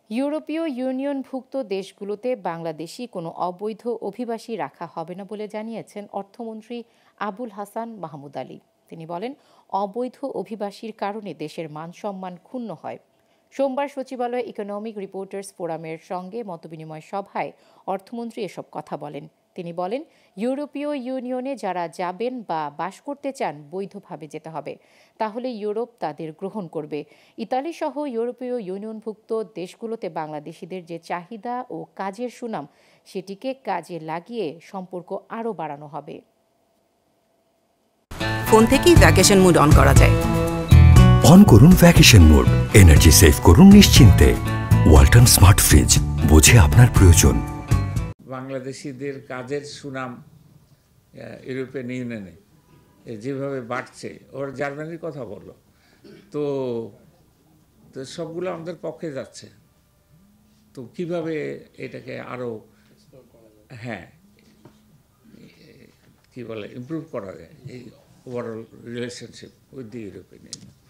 ইউরোপীয় ইউনিয়নভুক্ত দেশগুলোতে বাংলাদেশি কোনো অবৈধ অভিবাসী রাখা হবে না বলে জানিয়েছেন অর্থমন্ত্রী আবুল হাসান মাহমুদ আলী। তিনি বলেন, অবৈধ অভিবাসীর কারণে দেশের মানসম্মান ক্ষুণ্ণ হয়। সোমবার সচিবালয়ে ইকোনমিক রিপোর্টার্স ফোরামের সঙ্গে মতবিনিময় সভায় অর্থমন্ত্রী এসব কথা বলেন। তিনি বলেন, ইউরোপীয় ইউনিয়নে যারা যাবেন বা বাস করতে চান বৈধভাবে যেতে হবে, তাহলে ইউরোপ তাদের গ্রহণ করবে। ইতালি সহ ইউরোপীয় ইউনিয়নভুক্ত দেশগুলোতে বাংলাদেশিদের যে চাহিদা ও কাজের সুনাম, সেটিকে কাজে লাগিয়ে সম্পর্ক আরও বাড়ানো হবে। ফোন থেকেই ভ্যাকেশন মোড অন করা যায়। অন করুন ভ্যাকেশন মোড, এনার্জি সেভ করুন নিশ্চিন্তে। ওয়ালটন স্মার্ট ফ্রিজ, বোঝে আপনার প্রয়োজন। বাংলাদেশিদের কাজের সুনাম ইউরোপিয়ান ইউনিয়নে যেভাবে বাড়ছে, ওর জার্মানির কথা বললো, তো সবগুলো আমাদের পক্ষে যাচ্ছে। তো কিভাবে এটাকে আরও কি বলে ইমপ্রুভ করা যায় এই overall relationship with the European union.